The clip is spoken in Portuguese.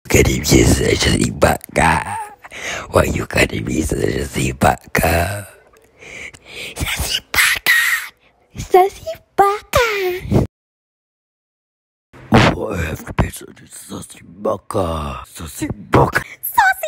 calling me such a baka? Why you calling me such a baka? Sussy baka! Sussy baka! Oh, I have to be such a sussy baka. Sussy baka.